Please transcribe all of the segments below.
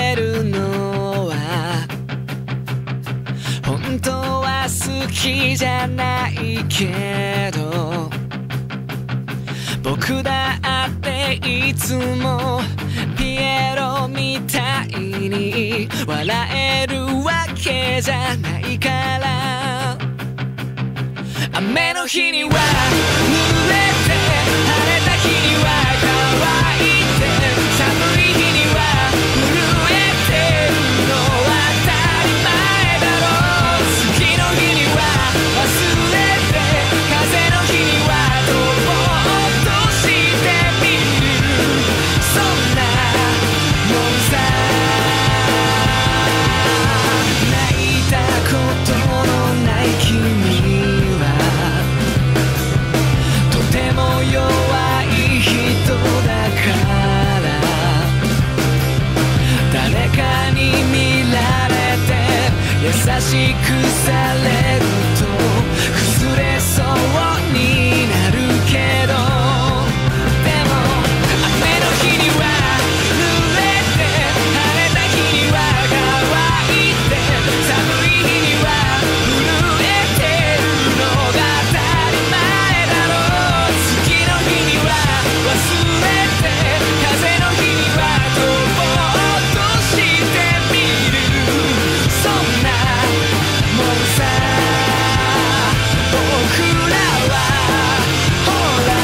れるのは本当は好きじゃないけど、僕だっていつもピエロみたいに笑えるわけじゃないから。雨の日には濡れて、晴れた日には乾いて、寒い日には震えてるのは当たり前だろう。次の日には忘れて、風の日には飛ぼうとしてみる、そんなもんさ。泣いたことのない君はとても弱い人だから、誰かに見られて優しくされると崩れそうになるけど、でも雨の日には濡れて、晴れた日には乾いて、寒い日には震えてるのが当たり前だろう。次の日には忘れて、風の日には飛ぼうとしてみる、そんなもんさ。僕らはほら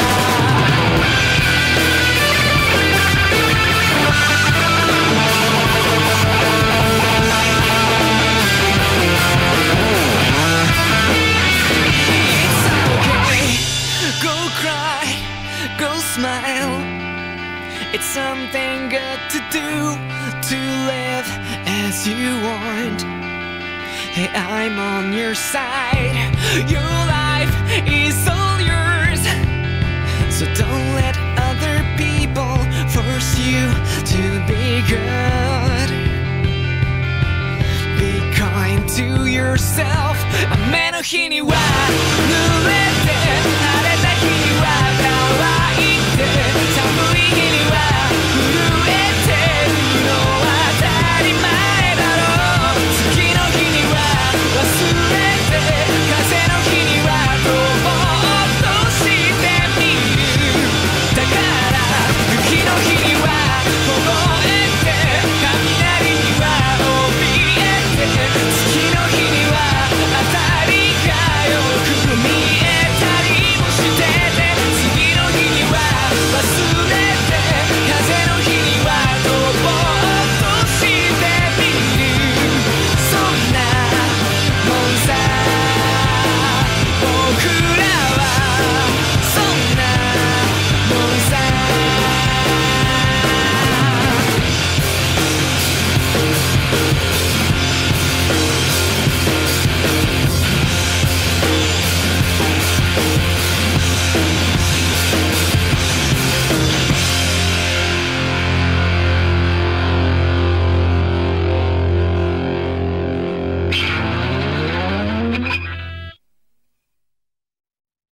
It's okay, go cry, go smile. It's something good to do, to live as you want. Hey, I'm on your side. Your life is all yours, so don't let other people force you to be good. Be kind to yourself. 雨の日には濡れて